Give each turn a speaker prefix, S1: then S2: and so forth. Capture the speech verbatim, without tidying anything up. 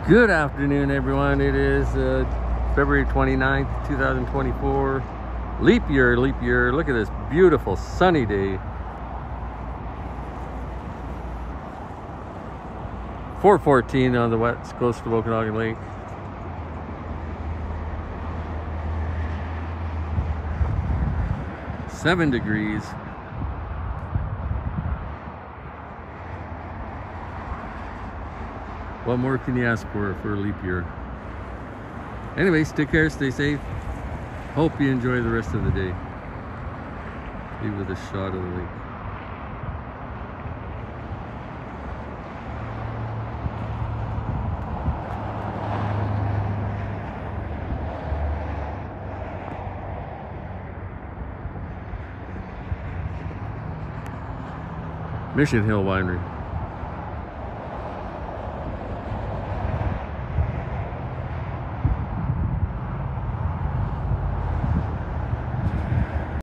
S1: Good afternoon, everyone. It is uh, February twenty-ninth, two thousand twenty-four. Leap year, leap year. Look at this beautiful sunny day. four fourteen on the west coast of Okanagan Lake. Seven degrees. What more can you ask for for a leap year? Anyways, take care, stay safe. Hope you enjoy the rest of the day. Leave with a shot of the lake. Mission Hill Winery.